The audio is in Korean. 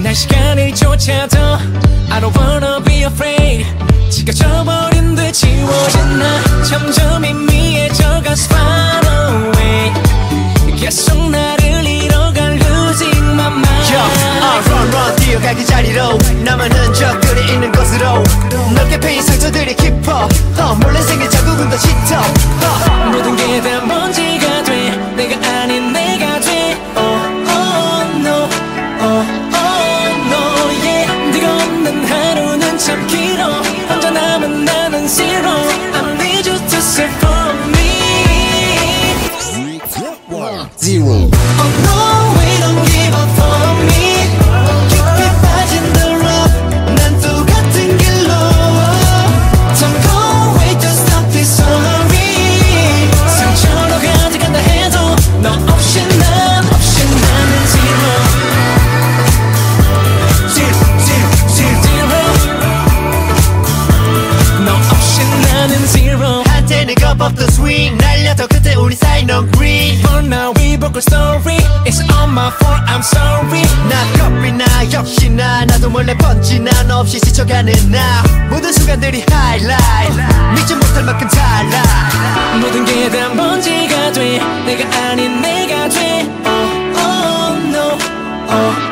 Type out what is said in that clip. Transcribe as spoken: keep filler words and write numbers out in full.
날 시간을 쫓아도 I don't wanna be afraid 지겨져버린 듯 지워진 나 점점 희미해져가 far away 계속 나를 잃어갈 losing my mind Yo, uh, run run 뛰어가기 자리로 나만 흔적들이 있는 곳으로 넓게 패인 상처들이 깊어 uh, 몰래 생긴 자국은 더 짙어 uh. 모든 게 다 먼지가 돼 내가 아닌 내가 돼 oh, oh, no oh, oh, no yeah 네가 없는 하루는 참 길어 혼자 남은 나는 zero I need you to save for me Zero Oh no we don't give up for me 깊이 빠진 the rough 난 똑같은 길로 Don't go away just stop this sorry 상처로 가져간다 해도 너 없이 난 없이 나는 zero Zero Zero Zero zero 너 없이 나는 zero 한때는 겁없던 swing 날려도 그때 우리 사이 넌 green For now we broke a story It's all my fault I'm sorry 나 겁이나 역시나 나도 몰래 번지나 너 없이 지쳐가는 나 모든 순간들이 highlight 믿지 못할 만큼 달라 모든 게 다 먼지가 돼 내가 아닌 내가 돼 Oh oh no oh